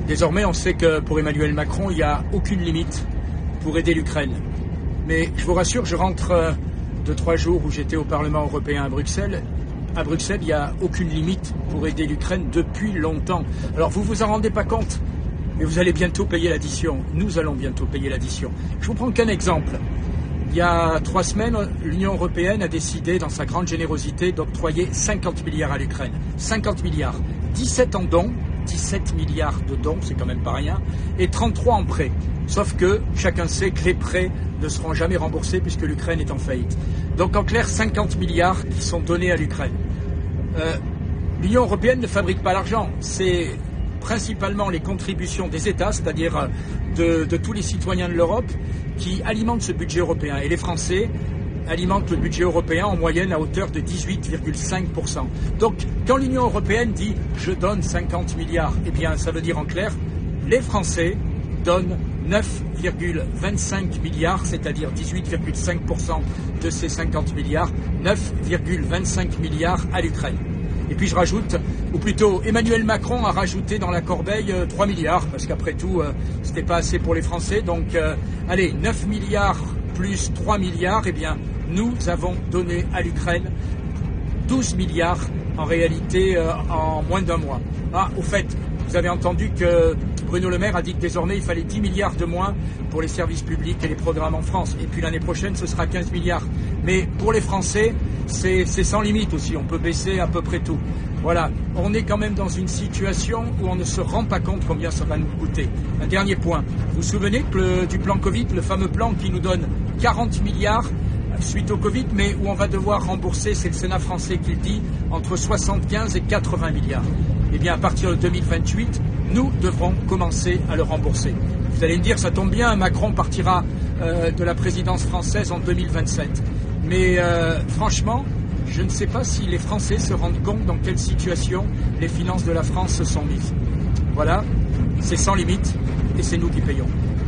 Désormais, on sait que pour Emmanuel Macron, il n'y a aucune limite pour aider l'Ukraine. Mais je vous rassure, je rentre de 3 jours où j'étais au Parlement européen à Bruxelles. À Bruxelles, il n'y a aucune limite pour aider l'Ukraine depuis longtemps. Alors vous vous en rendez pas compte, mais vous allez bientôt payer l'addition. Nous allons bientôt payer l'addition. Je vous prends qu'un exemple. Il y a 3 semaines, l'Union européenne a décidé, dans sa grande générosité, d'octroyer 50 milliards à l'Ukraine. 50 milliards. 17 en dons, 17 milliards de dons, c'est quand même pas rien, et 33 en prêts. Sauf que chacun sait que les prêts ne seront jamais remboursés puisque l'Ukraine est en faillite. Donc en clair, 50 milliards qui sont donnés à l'Ukraine. L'Union européenne ne fabrique pas l'argent, c'est principalement les contributions des États, c'est-à-dire de tous les citoyens de l'Europe, qui alimentent ce budget européen. Et les Français alimentent le budget européen en moyenne à hauteur de 18,5%. Donc quand l'Union européenne dit « je donne 50 milliards », eh bien ça veut dire en clair, les Français donnent 9,25 milliards, c'est-à-dire 18,5% de ces 50 milliards, 9,25 milliards à l'Ukraine. Et puis je rajoute, ou plutôt Emmanuel Macron a rajouté dans la corbeille 3 milliards, parce qu'après tout, c'était pas assez pour les Français. Donc, allez, 9 milliards plus 3 milliards, eh bien, nous avons donné à l'Ukraine 12 milliards, en réalité, en moins d'un mois. Ah, au fait, vous avez entendu que Bruno Le Maire a dit que désormais il fallait 10 milliards de moins pour les services publics et les programmes en France. Et puis l'année prochaine, ce sera 15 milliards. Mais pour les Français, c'est sans limite aussi. On peut baisser à peu près tout. Voilà. On est quand même dans une situation où on ne se rend pas compte combien ça va nous coûter. Un dernier point. Vous vous souvenez du plan Covid, le fameux plan qui nous donne 40 milliards suite au Covid, mais où on va devoir rembourser, c'est le Sénat français qui le dit, entre 75 et 80 milliards. Eh bien, à partir de 2028, nous devrons commencer à le rembourser. Vous allez me dire, ça tombe bien, Macron partira de la présidence française en 2027. Mais franchement, je ne sais pas si les Français se rendent compte dans quelle situation les finances de la France se sont mises. Voilà, c'est sans limite et c'est nous qui payons.